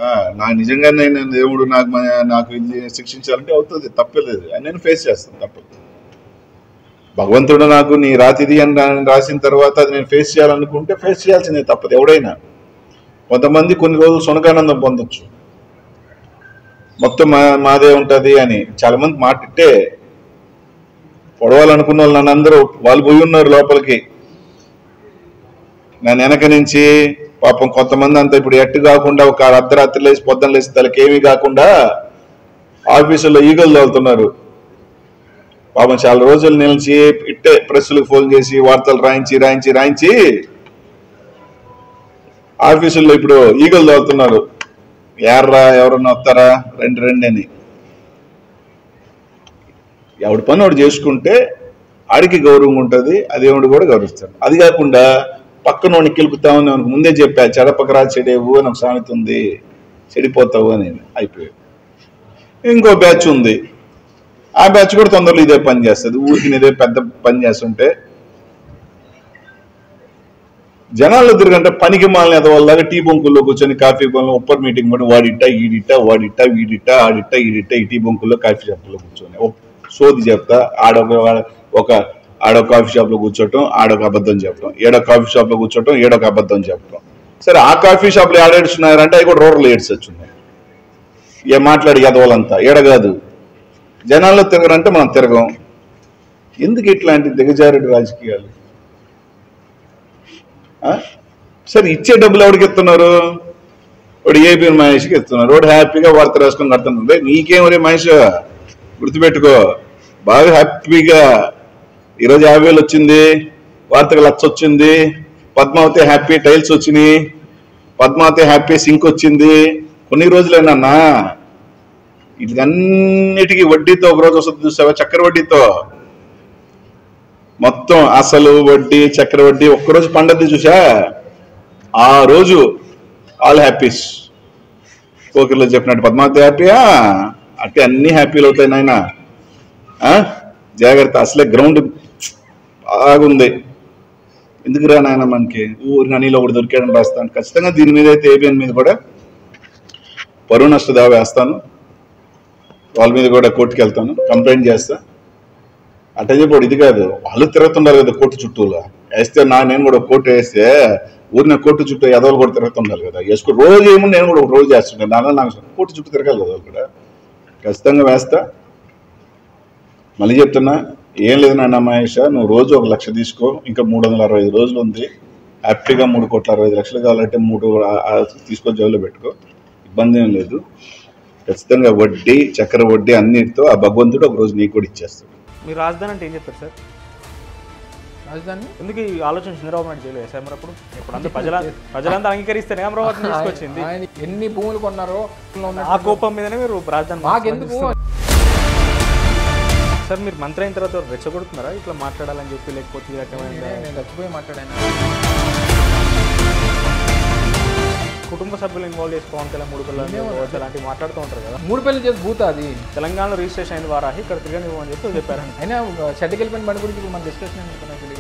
నాకు నిజంగానే నేను దేవుడు నాకు ఇది శిక్షించాలంటే అవుతుంది, తప్పలేదు. నేను ఫేస్ చేస్తాను, తప్పదు. భగవంతుడు నాకు నీ రాతిది అని రాసిన తర్వాత అది నేను ఫేస్ చేయాలనుకుంటే ఫేస్ చేయాల్సిందే, తప్పదు. ఎవడైనా కొంతమంది కొన్ని రోజులు సునకానందం పొందొచ్చు, మొత్తం మాదే ఉంటుంది అని. చాలా మంది మాటిట్టే పొడవాలనుకున్న వాళ్ళు నన్ను అందరూ వాళ్ళు పోయి ఉన్నారు లోపలికి, నన్ను వెనక నుంచి. పాపం కొంతమంది అంతా ఇప్పుడు ఎట్టు కాకుండా ఒక అర్ధరాత్రి లేచి పొద్దున్న లేచి తలకేమీ కాకుండా ఆఫీసుల్లో ఈగలు తోలుతున్నారు. పాపం చాలా రోజులు నిలిచి ఇట్టే ప్రెస్లకు ఫోన్ చేసి వార్తలు రాయించి ఆఫీసుల్లో ఇప్పుడు ఈగలు తోలుతున్నారు. ఎవరన్నా వస్తారా, రండి అని. ఎవడి పని వాడు చేసుకుంటే ఆడికి గౌరవం ఉంటుంది, అదేవుడు కూడా గౌరవిస్తాడు. అది కాకుండా పక్కన వాడిని కెలుపుతామని మనకు ముందే చెప్పా, చెడపకరా చెడేవు అని ఒక సామెత ఉంది, చెడిపోతావు అని. అయిపోయావు. ఇంకో బ్యాచ్ ఉంది, ఆ బ్యాచ్ కూడా తొందరలో ఇదే పని చేస్తుంది. ఊరికి ఇదే పెద్ద పని చేస్తుంటే జనాల్లో తిరగంటే పనికి మాలిన ఎదవల్లాగా టీ బొంకుల్లో కూర్చొని కాఫీ బొంకులో ఉప్పర్ మీటింగ్ పడి వాడిట్ట వీడిట్ట ఆడిట్ట ఈడిట్ట ఈ టీ బొంకుల్లో కాఫీ షాప్లో కూర్చొని సోది చెప్తా. ఆడొక కాఫీ షాప్లో కూర్చోటం, ఆడొక అబద్ధం చెప్పడం, ఏడో కాఫీ షాప్లో కూర్చోటం, ఏడొక అబద్ధం చెప్పడం. సరే, ఆ కాఫీ షాప్లో ఏడేడుస్తున్నారంటే అవి కూడా రూరల్ ఎయిడ్స్ వచ్చున్నాయి. మాట్లాడి ఎదవాలంతా ఏడగాదు. జనాల్లో తిరగరంటే మనం తిరగం. ఎందుకు ఇట్లాంటి దిగజారుడు రాజకీయాలు? సరే, ఇచ్చే డబ్బులు ఎవరికి ఇస్తున్నారు? వాడు ఏపీ మహేష్కి ఇస్తున్నారు. వాడు హ్యాపీగా వార్త రాసుకొని కడుతున్నారు. నీకేం రే మహేష్, గుర్తుపెట్టుకో, బాగా హ్యాపీగా ఈరోజు 50,000 వచ్చింది, వార్తకు 1,00,000 వచ్చింది, పద్మావతి హ్యాపీ టైల్స్ వచ్చినాయి, పద్మావతి హ్యాపీ సింక్ వచ్చింది. కొన్ని రోజులేనన్నా వీటికన్నిటికీ వడ్డీతో ఒకరోజు వస్తుంది చూసావా, చక్కెర వడ్డీతో మొత్తం అసలు వడ్డీ చక్కెర వడ్డీ ఒక్కరోజు పండద్ది చూసా, ఆ రోజు ఆల్ హ్యాపీస్. కోకిల్లో చెప్పినట్టు పద్మావతి హ్యాపీయా అంటే అన్ని హ్యాపీలు అవుతాయి నాయన. జాగ్రత్త, అసలే గ్రౌండ్ బాగుంది. ఎందుకు రా నాయన మనకి ఊరిని అనిలో ఒకటి దొరికాడని రాస్తాను. ఖచ్చితంగా దీని మీద అయితే ఏబిఎన్ మీద కూడా పరువు నష్ట దావా వేస్తాను, వాళ్ళ మీద కూడా కోర్టుకి వెళ్తాను, కంప్లైంట్ చేస్తా. అట్లా చెప్పాడు. ఇది కాదు, వాళ్ళు తిరుగుతుండాలి కదా కోర్టు చుట్టూలా. వేస్తే నేను కూడా కోర్టు వేస్తే ఊరిన కోర్టు చుట్టూ ఎదవలు కూడా తిరుగుతుండాలి కదా. వేసుకో రోజు ఏమో నేను కూడా ఒక రోజు చేస్తుంటాను. నాకు కోర్టు చుట్టూ తిరగాలి కదా వాళ్ళు కూడా. ఖచ్చితంగా వేస్తా. మళ్ళీ చెప్తున్నా, ఏం లేదు నాన్న మహేష, నువ్వు రోజు 1,00,000 తీసుకో, ఇంకా 365 రోజులు ఉంది. హ్యాపీగా 3,65,00,000 కావాలంటే 3 తీసుకొని జోబులో పెట్టుకో, ఇబ్బంది ఏం లేదు. ఖచ్చితంగా వడ్డీ చక్కెర వడ్డీ అన్నిటితో ఆ భగవంతుడు ఒక రోజు నీకు కూడా ఇచ్చేస్తాడు. మీరు రాజధాని అంటే ఏం చెప్తారు సార్? రాజధాని ఎందుకు ఈ ఆలోచన చంద్రబాబు నాయుడు చేయలేదు సార్? మరి అప్పుడు ఇప్పుడు ప్రజలంతా అంగీకరిస్తేనే అమరావతిని తీసుకొచ్చింది. ఎన్ని భూములు కొన్నారో ఆ కోపం మీదనే మీరు రాజధాని మాకెందుకు సార్? మీరు మంత్రి అయిన తర్వాత రెచ్చగొడుతున్నారా ఇట్లా మాట్లాడాలని చెప్పి, లేకపోతే ఈ రకమైన నేను చచ్చిపోయి మాట్లాడాను. కుటుంబ సభ్యులు ఇన్వాల్వ్ చేసి పవన్ కళ్యాణ్ 3 పిల్లలు అలాంటివి మాట్లాడుతూ ఉంటారు కదా. 3 పెళ్లి చేసి భూత అది తెలంగాణలో రిజిస్ట్రేషన్ అయిన వారాహి ఇక్కడ తిరగనివ్వని చెప్పి చెప్పారు. అయినా షెడ్కి వెళ్ళిపోయిన బండి గురించి మన డిస్కషన్